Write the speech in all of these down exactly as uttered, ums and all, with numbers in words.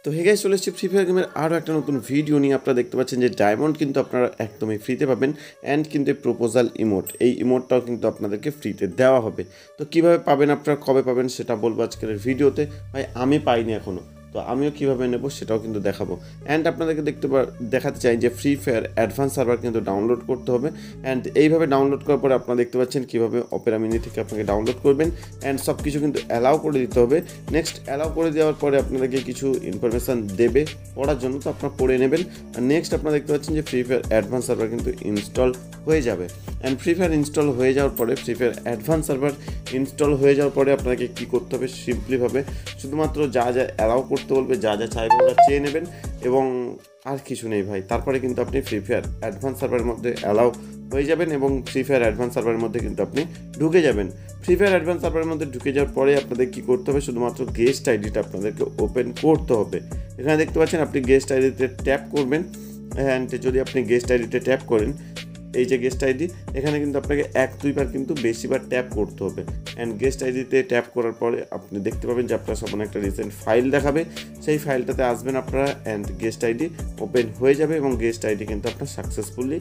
তো hey guys, চলে এসেছি ফ্রি ফায়ার গেমের আরও একটা নতুন ভিডিও নিয়ে। আপনারা দেখতে পাচ্ছেন যে ডায়মন্ড কিন্তু আপনারা একদমই ফ্রিতে পাবেন, অ্যান্ড কিন্তু প্রপোজাল ইমোট, এই ইমোটটাও কিন্তু আপনাদেরকে ফ্রিতে দেওয়া হবে। তো কীভাবে পাবেন, আপনারা কবে পাবেন সেটা বলবো আজকের ভিডিওতে। ভাই আমি পাইনি এখনও, তো আমিও কীভাবে নেব সেটাও কিন্তু দেখাবো। অ্যান্ড আপনাদেরকে দেখতে দেখাতে চাই যে ফ্রি ফায়ার অ্যাডভান্স সার্ভার কিন্তু ডাউনলোড করতে হবে। অ্যান্ড এইভাবে ডাউনলোড করার পরে আপনারা দেখতে পাচ্ছেন কীভাবে অপেরা মিনি থেকে আপনাকে ডাউনলোড করবেন, অ্যান্ড সব কিছু কিন্তু অ্যালাউ করে দিতে হবে। নেক্সট অ্যালাউ করে দেওয়ার পরে আপনাদেরকে কিছু ইনফরমেশান দেবে পড়ার জন্য, তো আপনারা পড়ে নেবেন। আর নেক্সট আপনারা দেখতে পাচ্ছেন যে ফ্রি ফায়ার অ্যাডভান্স সার্ভার কিন্তু ইনস্টল হয়ে যাবে। অ্যান্ড ফ্রি ফায়ার ইনস্টল হয়ে যাওয়ার পরে Free Fire advance server install হয়ে যাওয়ার পরে আপনাকে কী করতে হবে, সিম্পলিভাবে শুধুমাত্র যা যা অ্যালাউ করতে বলবে, যা যা চাইবে ওরা চেয়ে নেবেন, এবং আর কিছু নেই ভাই। তারপরে কিন্তু আপনি ফ্রি ফায়ার অ্যাডভান্স সার্ভারের মধ্যে অ্যালাউ হয়ে যাবেন, এবং ফ্রি ফায়ার অ্যাডভান্স সার্ভারের মধ্যে কিন্তু আপনি ঢুকে যাবেন। ফ্রি ফায়ার অ্যাডভান্স সার্ভারের মধ্যে ঢুকে যাওয়ার পরে আপনাদের কী করতে হবে, শুধুমাত্র গেস্ট আইডিটা আপনাদেরকে ওপেন করতে হবে। এখানে দেখতে পাচ্ছেন আপনি গেস্ট আইডিতে ট্যাপ করবেন, অ্যান্ড যদি আপনি গেস্ট আইডিতে ট্যাপ করেন, এই যে গেস্ট আইডি, এখানে কিন্তু আপনাকে এক দুইবার কিন্তু বেশিবার ট্যাপ করতে হবে। অ্যান্ড গেস্ট আইডিতে ট্যাপ করার পরে আপনি দেখতে পাবেন যে আপনার সামনে একটা রিসেন্ট ফাইল দেখাবে, সেই ফাইলটাতে আসবেন আপনারা, অ্যান্ড গেস্ট আইডি ওপেন হয়ে যাবে, এবং গেস্ট আইডি কিন্তু আপনার সাকসেসফুলি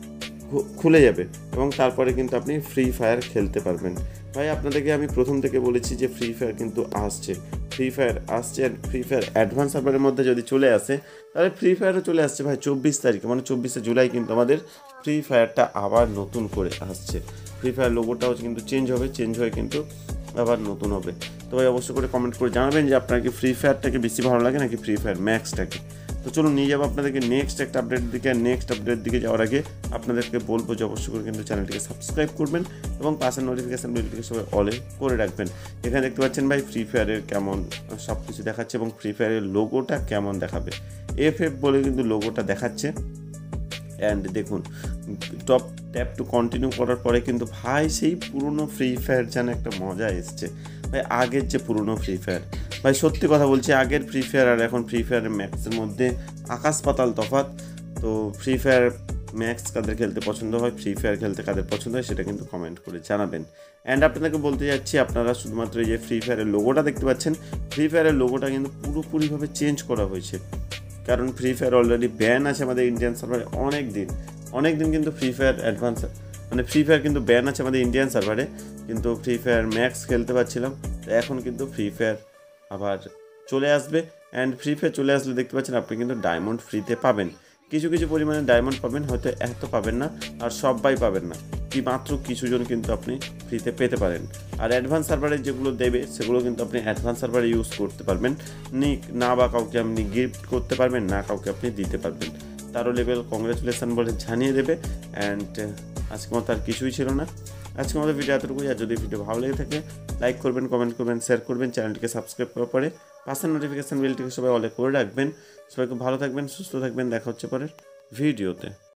খুলে যাবে, এবং তারপরে কিন্তু আপনি ফ্রি ফায়ার খেলতে পারবেন। ভাই আপনাদেরকে আমি প্রথম থেকে বলেছি যে ফ্রি ফায়ার কিন্তু আসছে, ফ্রি ফায়ার আসছে। অ্যান্ড ফ্রি ফায়ার অ্যাডভান্স সার্ভারের মধ্যে যদি চলে আসে, তাহলে ফ্রি ফায়ারও চলে আসছে ভাই চব্বিশ তারিখে, মানে চব্বিশে জুলাই কিন্তু আমাদের ফ্রি ফায়ারটা আবার নতুন করে আসছে। ফ্রি ফায়ার লোগোটাও কিন্তু চেঞ্জ হবে, চেঞ্জ হয়ে কিন্তু আবার নতুন হবে। তো ভাই অবশ্যই করে কমেন্ট করে জানাবেন যে আপনার কি ফ্রি ফায়ারটাকে বেশি ভালো লাগে নাকি ফ্রি ফায়ার ম্যাক্সটাকে। তো চলুন নিয়ে যাবো আপনাদেরকে নেক্সট একটা আপডেটের দিকে। নেক্সট আপডেটের দিকে যাওয়ার আগে আপনাদেরকে বলবো যে অবশ্যই করে কিন্তু চ্যানেলটিকে সাবস্ক্রাইব করবেন, এবং পাশের নোটিফিকেশান বেলটিকে সবাই অলে করে রাখবেন। এখানে দেখতে পাচ্ছেন ভাই ফ্রি ফায়ারের কেমন সব কিছু দেখাচ্ছে, এবং ফ্রি ফায়ারের লোগোটা কেমন দেখাবে, এফ এফ বলে কিন্তু লোগোটা দেখাচ্ছে। অ্যান্ড দেখুন, টপ ট্যাপ টু কন্টিনিউ করার পরে কিন্তু ভাই সেই পুরনো ফ্রি ফায়ার যেন একটা মজা এসছে ভাই, আগের যে পুরনো ফ্রি ফায়ার। ভাই সত্যি কথা বলছি, আগের ফ্রি ফায়ার আর এখন ফ্রি ফায়ারের ম্যাক্সের মধ্যে আকাশ পাতাল তফাৎ। তো ফ্রি ফায়ার ম্যাক্স কাদের খেলতে পছন্দ হয়, ফ্রি ফায়ার খেলতে কাদের পছন্দ হয়, সেটা কিন্তু কমেন্ট করে জানাবেন। অ্যান্ড আপনাদেরকে বলতে যাচ্ছি, আপনারা শুধুমাত্র এই যে ফ্রি ফায়ারের লোগোটা দেখতে পাচ্ছেন, ফ্রি ফায়ারের লোগোটা কিন্তু পুরোপুরিভাবে চেঞ্জ করা হয়েছে। কারণ ফ্রি ফায়ার অলরেডি ব্যান আছে আমাদের ইন্ডিয়ান সার্ভারে অনেক দিন অনেক দিন কিন্তু ফ্রি ফায়ার অ্যাডভান্স মানে ফ্রি ফায়ার কিন্তু ব্যান আছে আমাদের ইন্ডিয়ান সার্ভারে, কিন্তু ফ্রি ফায়ার ম্যাক্স খেলতে পারছিলাম। তো এখন কিন্তু ফ্রি ফায়ার আবার চলে আসবে, অ্যান্ড ফ্রি ফায়ার চলে আসলে দেখতে পাচ্ছেন আপনি কিন্তু ডায়মন্ড ফ্রিতে পাবেন। কিছু কিছু পরিমাণে ডায়মন্ড পাবেন, হয়তো এত পাবেন না, আর সবাই পাবেন না, কি মাত্র কিছুজন কিন্তু আপনি ফ্রিতে পেতে পারেন। আর অ্যাডভান্স সার্ভারে যেগুলো দেবে সেগুলো কিন্তু আপনি অ্যাডভান্স সার্ভারে ইউজ করতে পারবেন না, বা কাউকে আপনি গিফট করতে পারবেন না, কাউকে আপনি দিতে পারবেন। তারও লেভেল কংগ্রেচুলেশন বলে জানিয়ে দেবে। অ্যান্ড আজকে মতো আর কিছুই ছিল না, আজকে আমাদের ভিডিও এতটুকুই। আর যদি ভিডিও ভালো লেগে থাকে লাইক করবেন, কমেন্ট করবেন, শেয়ার করবেন, চ্যানেলটিকে সাবস্ক্রাইব করার পরে পাশের নোটিফিকেশান বেলটিকে সবাই অলে করে রাখবেন। সবাই খুব ভালো থাকবেন, সুস্থ থাকবেন, দেখা হচ্ছে পরের ভিডিওতে।